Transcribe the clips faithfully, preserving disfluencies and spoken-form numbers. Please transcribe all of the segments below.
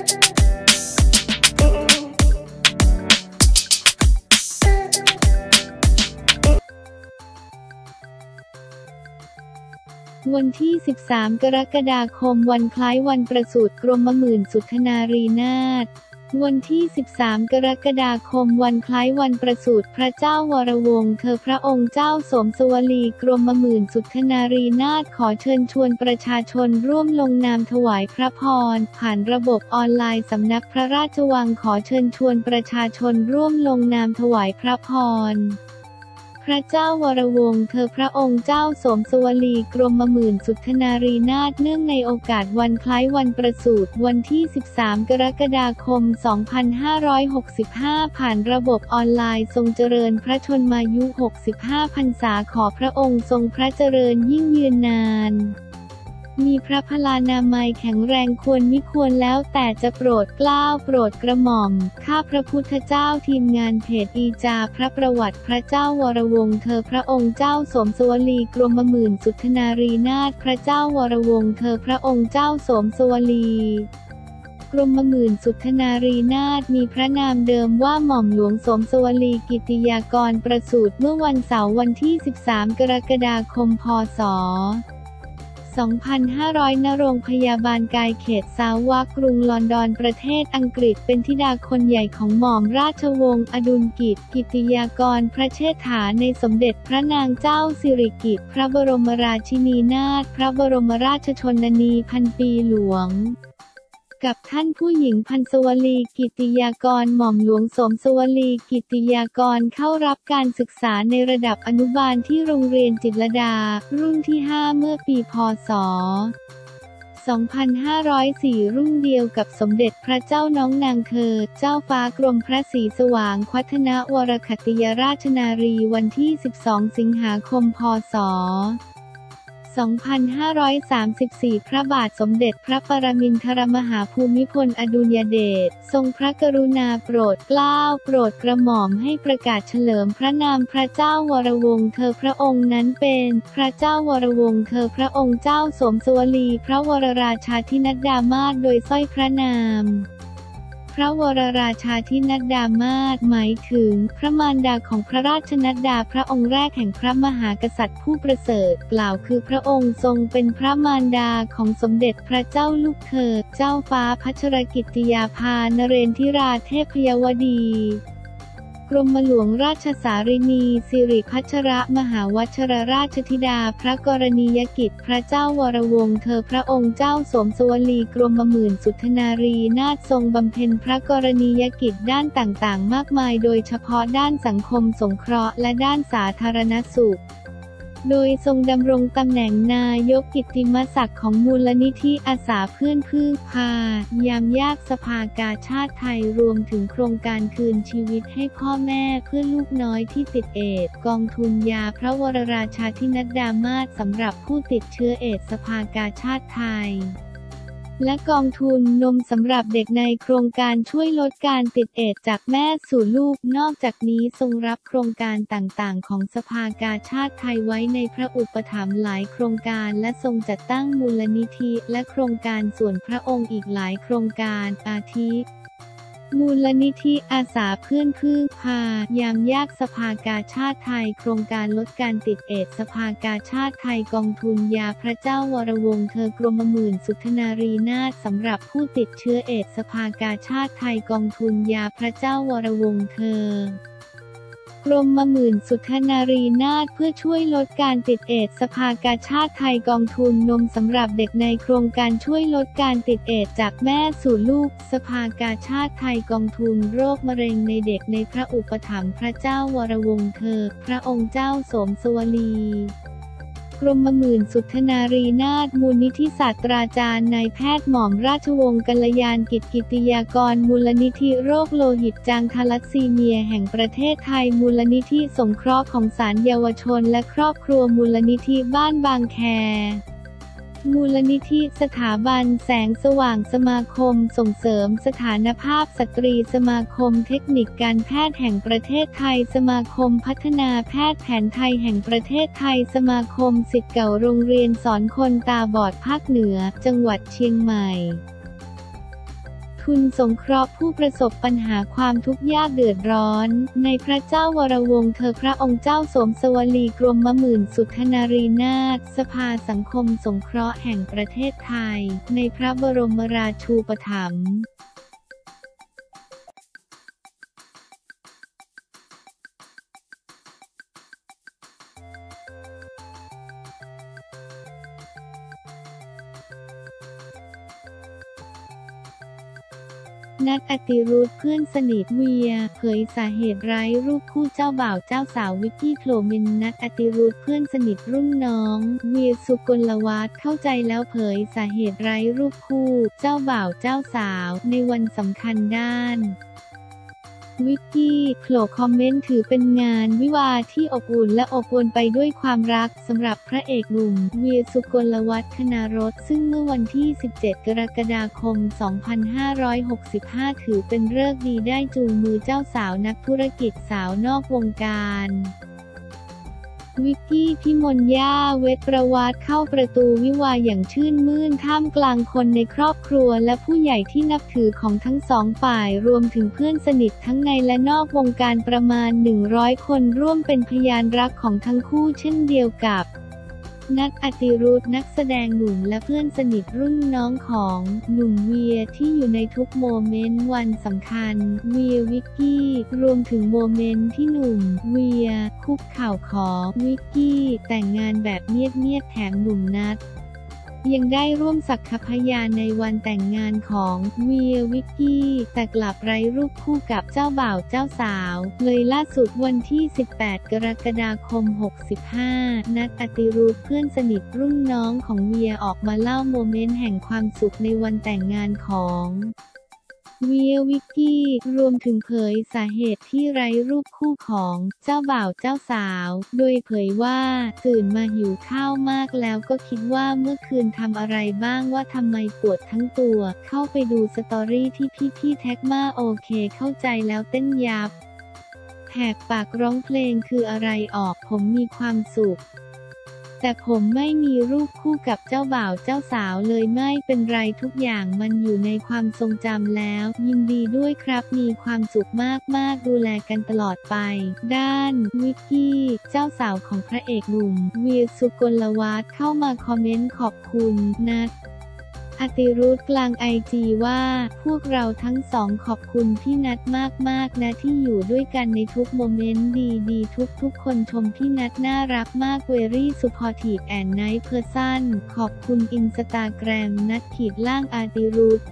วันที่ สิบสาม กรกฎาคมวันคล้ายวันประสูติกรมหมื่นสุทนารีนาถวันที่ สิบสาม กรกฎาคมวันคล้ายวันประสูติพระเจ้าวรวงศ์เธอพระองค์เจ้าสมสวลีกรมหมื่นสุทนารีนาถขอเชิญชวนประชาชนร่วมลงนามถวายพระพรผ่านระบบออนไลน์สำนักพระราชวังขอเชิญชวนประชาชนร่วมลงนามถวายพระพรพระเจ้าวรวงศ์เธอพระองค์เจ้าสมสวลีกรมหมื่นสุทนารีนาถเนื่องในโอกาสวันคล้ายวันประสูติวันที่ สิบสาม กรกฎาคม สองพันห้าร้อยหกสิบห้า ผ่านระบบออนไลน์ทรงเจริญพระชนมายุ หกสิบห้า พรรษาขอพระองค์ทรงพระเจริญยิ่งยืนนานมีพระพลานามัยแข็งแรงควรมิควรแล้วแต่จะโปรดเกล้าโปรดกระหม่อมข้าพระพุทธเจ้าทีมงานเพจอีจาพระประวัติพระเจ้าวรวงศ์เธอพระองค์เจ้าสมสวลีกรมหมื่นสุทนารีนาถพระเจ้าวรวงศ์เธอพระองค์เจ้าสมสวลีกรมหมื่นสุทนารีนาถมีพระนามเดิมว่าหม่อมหลวงสมสวลีกิติยากรประสูติเมื่อวันเสาร์วันที่ สิบสาม กรกฎาคม พ.ศ. สองพันห้าร้อย ณ โรงพยาบาลกายเขตซาวะกรุงลอนดอนประเทศอังกฤษเป็นธิดาคนใหญ่ของหม่อมราชวงศ์อดุลกิจกิติยากรพระเชษฐาในสมเด็จพระนางเจ้าสิริกิติ์พระบรมราชินีนาถพระบรมราชชนนีพันปีหลวงกับท่านผู้หญิงพันสวลีกิติยากรหม่อมหลวงสมสวลีกิติยากรเข้ารับการศึกษาในระดับอนุบาลที่โรงเรียนจิตรลดารุ่นที่ห้าเมื่อปีพ.ศ. สองพันห้าร้อยสี่ รุ่นเดียวกับสมเด็จพระเจ้าน้องนางเธอเจ้าฟ้ากรมพระศรีสว่างควัฒนวรคัตติยราชนารีวันที่ สิบสอง สิงหาคม พ.ศ. สองพันห้าร้อยสามสิบสี่ พระบาทสมเด็จพระปรมินทรมหาภูมิพลอดุลยเดชทรงพระกรุณาโปรดเกล้าโปรดกระหม่อมให้ประกาศเฉลิมพระนามพระเจ้าวรวงศ์เธอพระองค์นั้นเป็นพระเจ้าวรวงศ์เธอพระองค์เจ้าสมสวลีพระวรราชาธินัดดามาศโดยสร้อยพระนามพระวรราชาธินัดดามาศหมายถึงพระมารดาของพระราชนัดดาพระองค์แรกแห่งพระมหากษัตริย์ผู้ประเสริฐกล่าวคือพระองค์ทรงเป็นพระมารดาของสมเด็จพระเจ้าลูกเธอเจ้าฟ้าพัชรกิติยาภานเรนทิราเทพยวดีกรมหลวงราชสารินีสิริพัชรมหาวชรราชธิดาพระกรณียกิจพระเจ้าวรวงศ์เธอพระองค์เจ้าสมสวลีกรมหมื่นสุทนารีนาถทรงบำเพ็ญพระกรณียกิจด้านต่างๆมากมายโดยเฉพาะด้านสังคมสงเคราะห์และด้านสาธารณสุขโดยทรงดำรงตำแหน่งนายกกิตติมศักดิ์ของมูลนิธิอาสาเพื่อนพึ่งพายามยากสภากาชาติไทยรวมถึงโครงการคืนชีวิตให้พ่อแม่เพื่อลูกน้อยที่ติดเอดส์กองทุนยาพระวรราชาธินัดดามาศสำหรับผู้ติดเชื้อเอดส์สภากาชาติไทยและกองทุนนมสำหรับเด็กในโครงการช่วยลดการติดเอดส์จากแม่สู่ลูกนอกจากนี้ทรงรับโครงการต่างๆของสภากาชาติไทยไว้ในพระอุปถัมภ์หลายโครงการและทรงจัดตั้งมูลนิธิและโครงการส่วนพระองค์อีกหลายโครงการอาทิมูลนิธิอาสาเพื่อนพึ่งพายามยากสภากาชาติไทยโครงการลดการติดเอดส์สภากาชาติไทยกองทุนยาพระเจ้าวรวงศ์เธอกรมหมื่นสุทนารีนาถสำหรับผู้ติดเชื้อเอดส์สภากาชาติไทยกองทุนยาพระเจ้าวรวงศ์เธอกรมหมื่นสุทนารีนาถเพื่อช่วยลดการติดเอดส์สภากาชาติไทยกองทุนนมสำหรับเด็กในโครงการช่วยลดการติดเอดส์จากแม่สู่ลูกสภากาชาติไทยกองทุนโรคมะเร็งในเด็กในพระอุปถัมภ์พระเจ้าวรวงศ์เธอพระองค์เจ้าสมสวลีกรมหมื่นสุทนารีนาถมูลนิธิศาสตราจารย์นายแพทย์หม่อมราชวงศ์กัลยาณกิจกิติยากรมูลนิธิโรคโลหิตจางทาลัสซีเมียแห่งประเทศไทยมูลนิธิสงเคราะห์ของศาลเยาวชนและครอบครัวมูลนิธิบ้านบางแคมูลนิธิสถาบันแสงสว่างสมาคมส่งเสริมสถานภาพสตรีสมาคมเทคนิคการแพทย์แห่งประเทศไทยสมาคมพัฒนาแพทย์แผนไทยแห่งประเทศไทยสมาคมศิษย์เก่าโรงเรียนสอนคนตาบอดภาคเหนือจังหวัดเชียงใหม่ททุนสงเคราะห์ผู้ประสบปัญหาความทุกข์ยากเดือดร้อน ในพระเจ้าวรวงศ์เธอพระองค์เจ้าสมสวลีกรมหมื่นสุทนารีนาถสภาสังคมสงเคราะห์แห่งประเทศไทย ในพระบรมราชูปถัมภ์นัท อติรุธเพื่อนสนิทเวียเผยสาเหตุไร้รูปคู่เจ้าบ่าวเจ้าสาววิกกี้โผล่เมนนัท อติรุธเพื่อนสนิทรุ่นน้องเวียสุกลวัฒน์เข้าใจแล้วเผยสาเหตุไร้รูปคู่เจ้าบ่าวเจ้าสาวในวันสำคัญด้านวิกกี้โผล่คอมเมนต์ถือเป็นงานวิวาห์ที่อบอุ่นและอบอวลไปด้วยความรักสำหรับพระเอกหนุ่มเวียสุกลวัฒน์คณารสซึ่งเมื่อวันที่สิบเจ็ดกรกฎาคมสองพันห้าร้อยหกสิบห้าถือเป็นฤกษ์ดีได้จูงมือเจ้าสาวนักธุรกิจสาวนอกวงการวิกกี้พิมลย่าเวชประวัติเข้าประตูวิวาห์อย่างชื่นมื่นท่ามกลางคนในครอบครัวและผู้ใหญ่ที่นับถือของทั้งสองฝ่ายรวมถึงเพื่อนสนิททั้งในและนอกวงการประมาณหนึ่งร้อยคนร่วมเป็นพยานรักของทั้งคู่เช่นเดียวกับนัท อติรุธนักแสดงหนุ่มและเพื่อนสนิทรุ่นน้องของหนุ่มเวียที่อยู่ในทุกโมเมนต์วันสำคัญเวียวิกกี้รวมถึงโมเมนต์ที่หนุ่มเวียคุกเข่าขอวิกกี้แต่งงานแบบเงียบๆแถมหนุ่มนัทยังได้ร่วมสักขพยานในวันแต่งงานของเวียวิกกี้แต่กลับไร้รูปคู่กับเจ้าบ่าวเจ้าสาวเลยล่าสุดวันที่สิบแปดกรกฎาคมหกสิบห้านัท อติรุธเพื่อนสนิทรุ่นน้องของเวียออกมาเล่าโมเมนต์แห่งความสุขในวันแต่งงานของเวียวิกกี้รวมถึงเผยสาเหตุที่ไร้รูปคู่ของเจ้าบ่าวเจ้าสาวโดยเผยว่าตื่นมาหิวข้าวมากแล้วก็คิดว่าเมื่อคืนทำอะไรบ้างว่าทำไมปวดทั้งตัวเข้าไปดูสตอรี่ที่พี่ๆแท็กมาโอเคเข้าใจแล้วเต้นยับแหกปากร้องเพลงคืออะไรออกผมมีความสุขแต่ผมไม่มีรูปคู่กับเจ้าบ่าวเจ้าสาวเลยไม่เป็นไรทุกอย่างมันอยู่ในความทรงจำแล้วยินดีด้วยครับมีความสุขมากๆดูแลกันตลอดไปด้านวิกกี้เจ้าสาวของพระเอกหนุ่มเวียสุกลวัฒน์เข้ามาคอมเมนต์ขอบคุณนัท อติรุธกลางไอจีว่าพวกเราทั้งสองขอบคุณพี่นัทมากๆนะที่อยู่ด้วยกันในทุกโมเมนต์ดีๆทุกๆคนชมพี่นัทน่ารักมากเวรี่ซุพพอร์ทีฟแอนด์ไนท์เพอร์ซันขอบคุณอินสตาแกรมนัทขีดล่างอติรุธ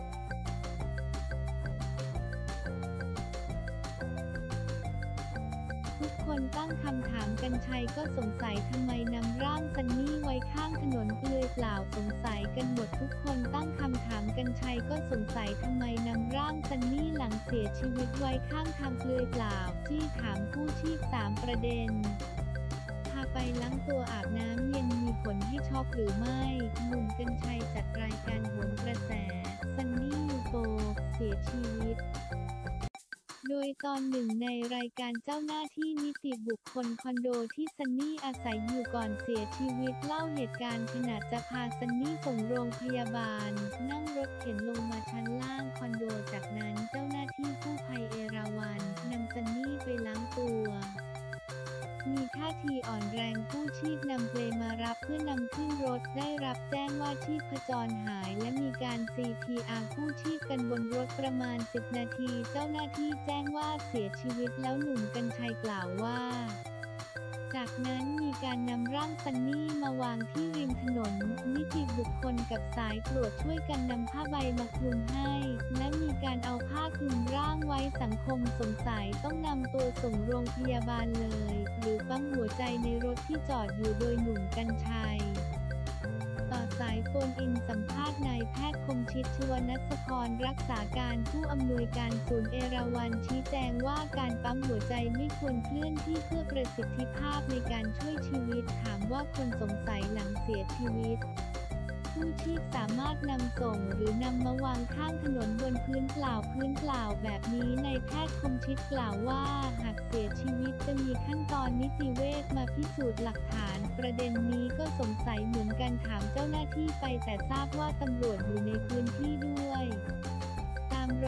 ทุกคนตั้งคำถามกรรชัยก็สงสัยทำไมนำร่างซันนี่ไว้ข้างถนนเปลือยเปล่าสงสัยกันหมดทุกคนตั้งคำถามกรรชัยก็สงสัยทำไมนำร่างซันนี่หลังเสียชีวิตไว้ข้างทางเปลือยเปล่าที่ถามผู้ชีพสามประเด็นพาไปล้างตัวอาบน้ำเย็นมีผลให้ช็อกหรือไม่หนุ่มกรรชัยจัดรายการโหนกระแสซันนี่ยูโฟเสียชีวิตโดยตอนหนึ่งในรายการเจ้าหน้าที่นิติบุคคลคอนโดที่ซันนี่อาศัยอยู่ก่อนเสียชีวิตเล่าเหตุการณ์ขณะจะพาซันนี่ส่งโรงพยาบาลนั่งรถเข็นลงมาชั้นล่างคอนโดจากนั้นเจ้าหน้าที่กู้ภัยเอราวัณนำซันนี่ไปล้างตัวมีท่าทีอ่อนแรงกู้ชีพนำเปลมารับเพื่อนำขึ้นรถได้รับแจ้งว่าชีพจรหายและมีการ ซี พี อาร์ กู้ชีพกันบนรถประมาณสิบนาทีเจ้าหน้าที่แจ้งว่าเสียชีวิตแล้วหนุ่มกรรชัยกล่าวว่าจากนั้นมีการนำร่างซันนี่มาวางที่ริมถนนนิติบุคคลกับสายตรวจช่วยกันนำผ้าใบมาคลุมให้และมีการเอาผ้าคลุมร่างไว้สังคมสงสัยต้องนำตัวส่งโรงพยาบาลเลยหรือปั๊มหัวใจในรถที่จอดอยู่โดยหนุ่มกรรชัยต่อสายโฟนอินสัมภาษณ์นายแพทย์คมชิต ชวนัสพรรักษาการผู้อำนวยการศูนย์เอราวัณชี้แจงว่าการปั๊มหัวใจไม่ควรเคลื่อนที่เพื่อประสิทธิภาพในการช่วยชีวิตถามว่าคนสงสัยหลังเสียชีวิตผู้ชีพสามารถนำส่งหรือนำมาวางข้างถนนบนพื้นเปล่าพื้นเปล่าแบบนี้นายแพทย์คมชิตกล่าวว่าหากเสียชีวิตจะมีขั้นตอนนิติเวชมาพิสูจน์หลักฐานประเด็นนี้ก็สงสัยเหมือนกันถามเจ้าหน้าที่ไปแต่ทราบว่าตำรวจอยู่ในพื้นที่ด้วย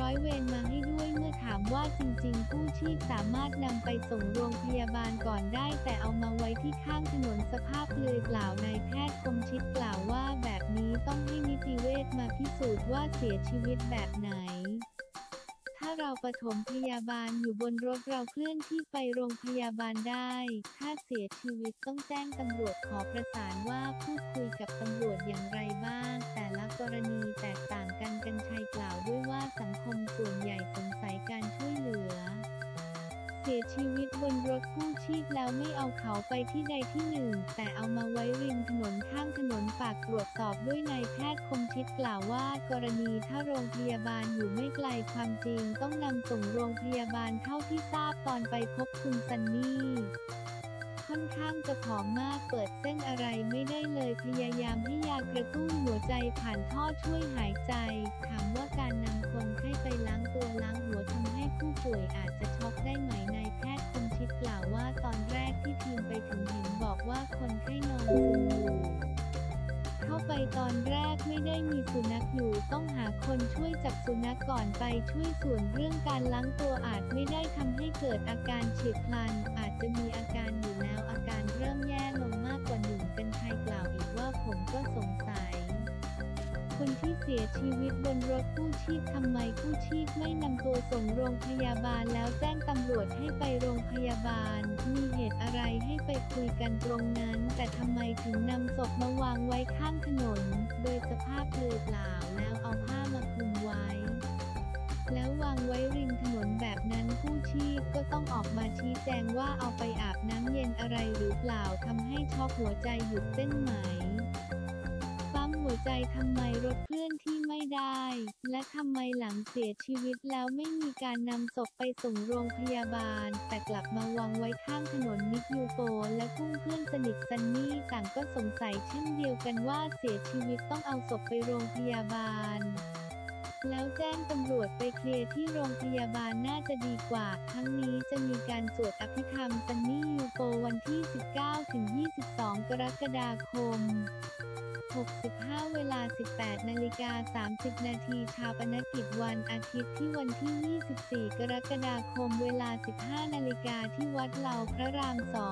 อยเวรมาให้ด้วยเมื่อถามว่าจริงๆกู้ชีพสามารถนำไปส่งโรงพยาบาลก่อนได้แต่เอามาไว้ที่ข้างถนนสภาพเปลือยเปล่านายแพทย์คมชิดกล่าวว่าแบบนี้ต้องให้นิติเวชมาพิสูจน์ว่าเสียชีวิตแบบไหนถ้าเราปฐมพยาบาลอยู่บนรถเราเคลื่อนที่ไปโรงพยาบาลได้ถ้าเสียชีวิตต้องแจ้งตำรวจขอประสานว่าพูดคุยกับตำรวจอย่างไรบ้างแต่ละกรณีแตกต่างกันกรรชัยกล่าวด้วยว่าสังคมส่วนใหญ่สงสัยการช่วยเหลือเสียชีวิตบนรถกู้ชีพแล้วไม่เอาเขาไปที่ใดที่หนึ่งแต่เอามาไว้ริมถนนข้างถนนฝากตรวจสอบด้วยนายแพทย์คมชิดกล่าวว่ากรณีถ้าโรงพยาบาลอยู่ไม่ไกลความจริงต้องนำส่งโรงพยาบาลเท่าที่ทราบตอนไปพบคุณซันนี่ค่อนข้างจะผอมมากเปิดเส้นอะไรไม่ได้เลยพยายามให้ยากระตุ้นหัวใจผ่านท่อช่วยหายใจถามว่าการนำคนไข้ไปล้างตัวล้างหัวทำให้ผู้ป่วยอาจจะช็อกได้ไหมนายแพทย์คมชิดกล่าวว่าตอนแรกที่ทีมไปถึงเห็นบอกว่าคนไข้นอนซึมอยู่เข้าไปตอนแรกไม่ได้มีสุนัขอยู่ต้องหาคนช่วยจับสุนัขก่อนไปช่วยส่วนเรื่องการล้างตัวอาจไม่ได้ทำให้เกิดอาการเฉียบพลันอาจจะมีอาการอยู่แล้วอาการเริ่มแย่ลงมากกว่าหนึ่งเป็นไทยกล่าวอีกว่าผมก็สงสัยคนที่เสียชีวิตบนรถกู้ชีพทำไมกู้ชีพไม่นำตัวส่งโรงพยาบาลแล้วแจ้งตำรวจให้ไปโรงพยาบาลมีเหตุอะไรให้ไปคุยกันตรงนั้นแต่ทำไมถึงนำศพมาวางไว้ข้างถนนโดยสภาพเปลือยเปล่าแล้วเอาผ้ามาคลุมไว้แล้ววางไว้ริมถนนแบบนั้นกู้ชีพก็ต้องออกมาชี้แจงว่าเอาไปอาบน้ำเย็นอะไรหรือเปล่าทำให้ช็อกหัวใจหยุดเต้นไหมปั๊มหัวใจทำไมรถเคลื่อนที่ไม่ได้และทำไมหลังเสียชีวิตแล้วไม่มีการนำศพไปส่งโรงพยาบาลแต่กลับมาวางไว้ข้างถนนนิกยูโฟและกุ้งเพื่อนสนิทซันนี่ต่างก็สงสัยเช่นเดียวกันว่าเสียชีวิตต้องเอาศพไปโรงพยาบาลแล้วแจ้งตำรวจไปเคลียร์ที่โรงพยาบาลน่าจะดีกว่าทั้งนี้จะมีการสวดอภิธรรมซันนี่ยูโฟวันที่ สิบเก้าถึงยี่สิบสอง กรกฎาคมหกสิบห้า เวลา สิบแปดนาฬิกาสามสิบนาทีชาปนกิจวันอาทิตย์ที่วันที่ ยี่สิบสี่ กรกฎาคมเวลา สิบห้านาฬิกาที่วัดเหล่าพระรามส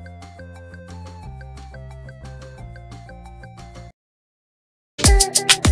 อง